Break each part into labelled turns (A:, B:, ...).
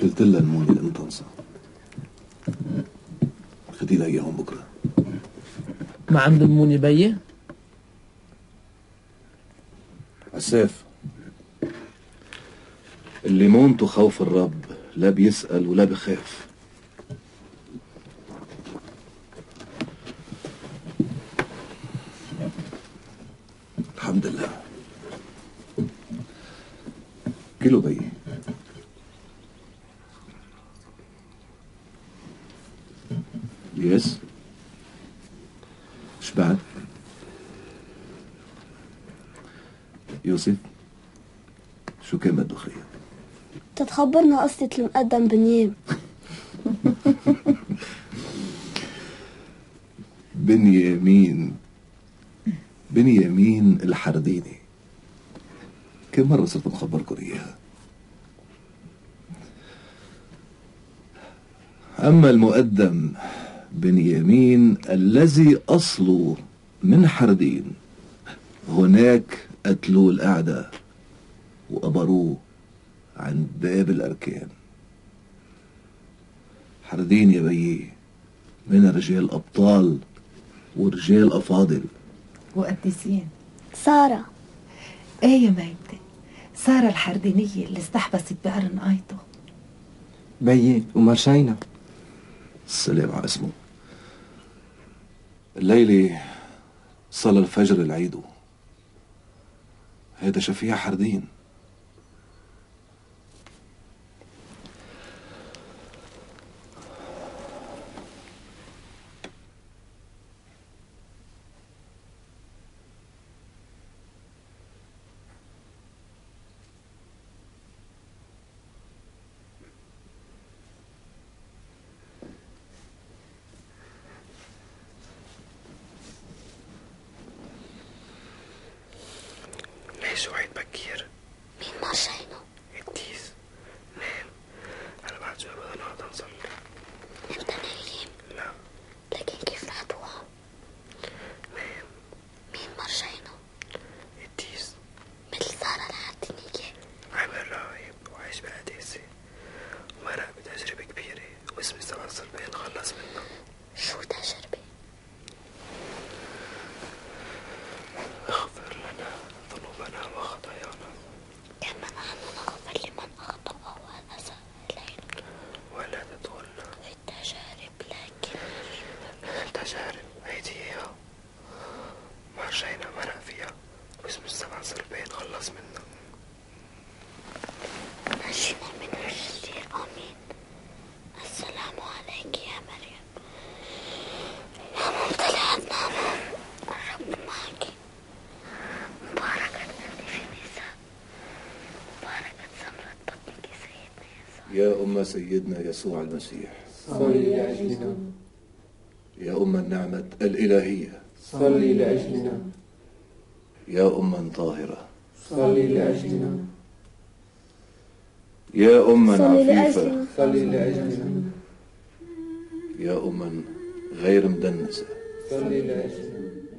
A: شلت لها المونة الانطنصة، خدي لها اياهم بكره.
B: ما عنده المونة بيه؟
A: عساف، اللي مونته خوف الرب لا بيسأل ولا بخاف. الحمد لله. كيلو بي. يس. شبعت؟ يوسف، شو كان بده خير؟
C: تتخبرنا قصة المقدم بنيام. بنيامين الحرديني. كم مرة صرت مخبركم إياها. أما المقدم بنيامين الذي أصله من حردين، هناك قتلوه الأعداء وقبروه عند باب الأركان. حردين يا بيي من رجال أبطال ورجال أفاضل
D: وقديسين.
C: سارة.
D: ايه يا ميتة، سارة الحردينية اللي استحبست بقرن قايته.
E: بيي ومرشينا.
A: السلام على اسمه. الليلة صلى الفجر العيدو. هيدا شفيع حردين.
F: ليش وعيد بكير؟
C: مين مرشينا؟
F: التيس. نام. أنا بعد شوي بدنا نقعد نصلي.
C: أنت نايم؟
F: لا.
C: لكن كيف رح توعى؟
F: نام.
C: مين مرشينا؟
F: التيس.
C: مثل سارة الحردينية.
F: عمل راهب وعايش بقداسة، ومرق بتجربة كبيرة واسم السبع صلبين خلص منه.
C: شو تجربة؟
F: اغفر لنا ذنوبنا وخطايانا
C: كما نحن نغفر لمن أخطأ وأساء إلينا،
F: ولا تدخلنا
C: في التجارب لكن
F: التجارب هيديها مرجينا مرق فيها واسم السبع صلبين خلص منا.
C: نجينا من الشرير. آمين. السلام عليك يا مريم، يا ممتلئة نعمة، الرب معك، مباركة أنت في النساء، مباركة ثمرة بطنك سيدنا يسوع.
A: يا أم سيدنا يسوع المسيح،
E: صلي لأجلنا.
A: يا أم النعمة الإلهية،
E: صلي لأجلنا.
A: يا أما طاهرة،
E: صلي لأجلنا.
A: يا أما
C: صلي
A: عفيفة،
C: لأجلنا.
E: صلي لأجلنا.
A: يا أما غير مدنسة،
E: صلي لأجلنا.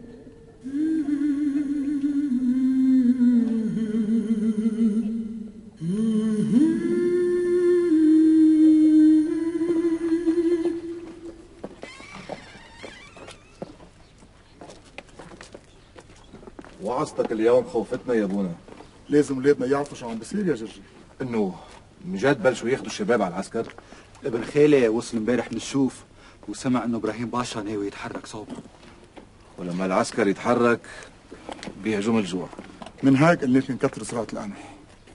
A: وعظتك اليوم خوفتنا يا ابونا.
G: لازم ولادنا يعرفوا شو عم بيصير يا جرجي.
A: انه من جد بلشوا ياخذوا الشباب على العسكر.
H: ابن خالي وصل امبارح من الشوف وسمع انه ابراهيم باشا ناوي يتحرك صوبه،
A: ولما العسكر يتحرك بيهجم الجوع.
G: من هيك قلنا لك نكتر زراعة القمح.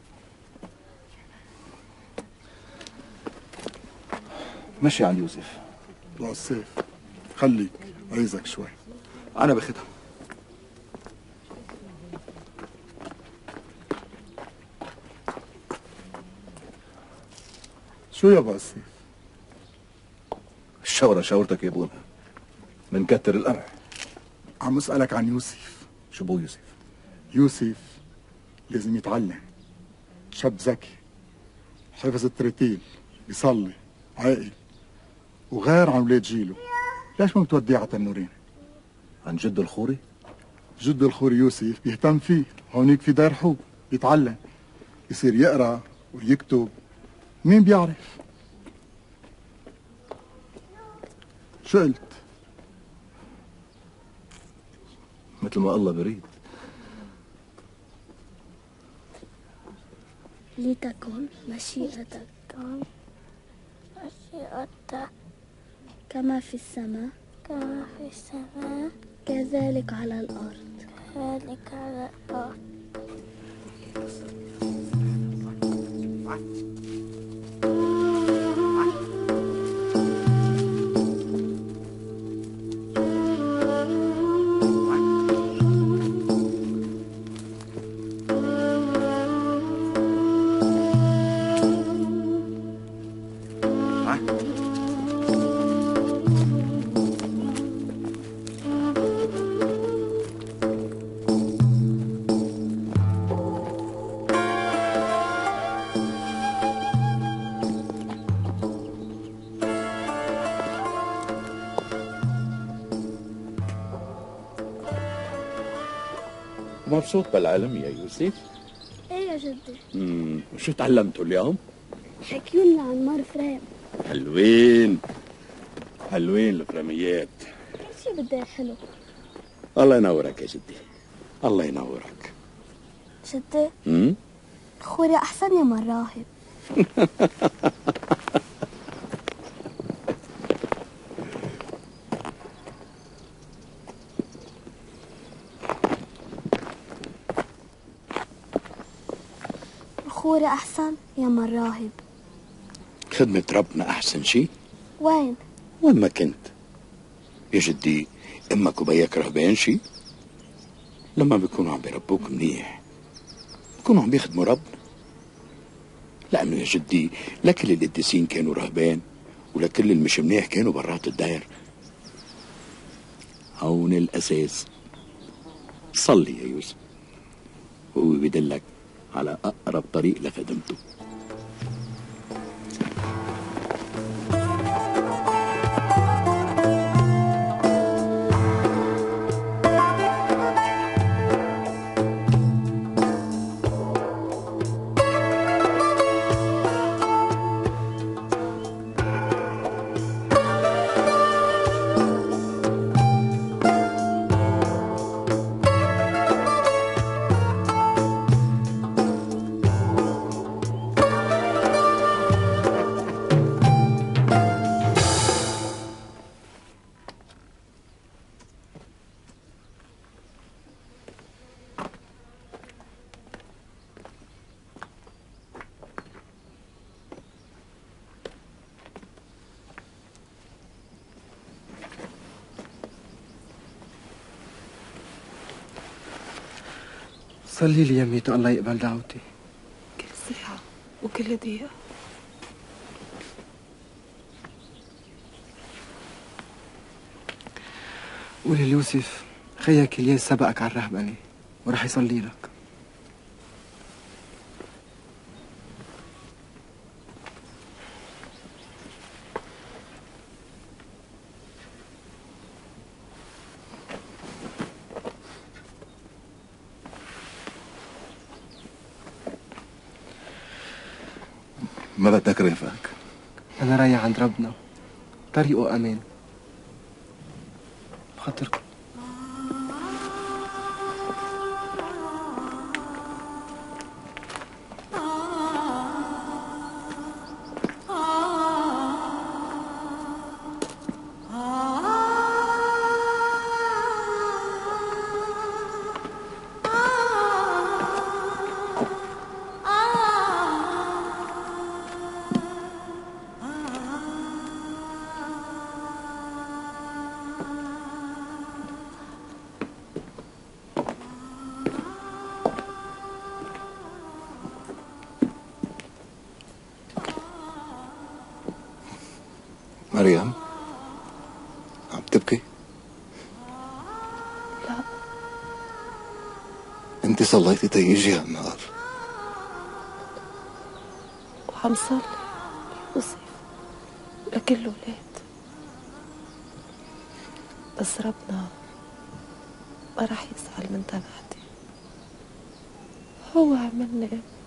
A: مشي عند يوسف.
G: طلع السيف، خليك عايزك شوي.
H: انا باخدها.
G: شو يابا السيف؟
A: الشورة شاورتك يا ابونا، منكتر القمح.
G: عم اسألك عن يوسف.
A: شو بو يوسف؟
G: يوسف لازم يتعلم، شاب ذكي، حفظ الترتيل، بيصلي، عاقل، وغير عن ولاد جيله. ليش ما بتوديه على تنورين؟
A: عن جد الخوري؟
G: جد الخوري يوسف بيهتم فيه، هونيك في دار حب، يتعلم، يصير يقرا ويكتب مين بيعرف؟ شو قلت؟
A: مثل ما الله بريد.
C: لتكن مشيئتك كما في السماء كذلك على الأرض.
I: مبسوط بالعلم يا يوسف؟
C: ايه يا جدي؟
I: شو تعلمتوا اليوم؟
C: حكيولنا عن مار فريم.
I: حلوين الفريميات.
C: كل شي بدي حلو.
I: الله ينورك يا جدي، الله ينورك.
C: جدي؟ خوري أحسن يا مار راهب. خوري أحسن يا مار راهب.
I: خدمة ربنا أحسن شي؟
C: وين
I: ما كنت يا جدي. أمك وبيك رهبان شي؟ لما بيكونوا عم بيربوك منيح بيكونوا عم بيخدموا ربنا. لأنه يا جدي لكل القديسين كانوا رهبان ولكل المش منيح كانوا برات الدير. هون الأساس. صلي يا يوسف وهو بيدلك على أقرب طريق لخدمته.
F: صلي لي يميتو الله يقبل دعوتي.
D: كل ساعة وكل دقيقة.
F: قولي ليوسف خيك الياس سبقك على الرهبنة ورح يصلي لك.
A: ما بدك رفقك؟
F: أنا رايح عند ربنا طريقه أمان بخاطركم.
A: مريم عم تبكي؟
D: لا.
A: انت صليتي تيجي هالنهار؟
D: وعم صلي يوسف لكل الولاد، بس ربنا ما راح يزعل من تبعتي. هو عملني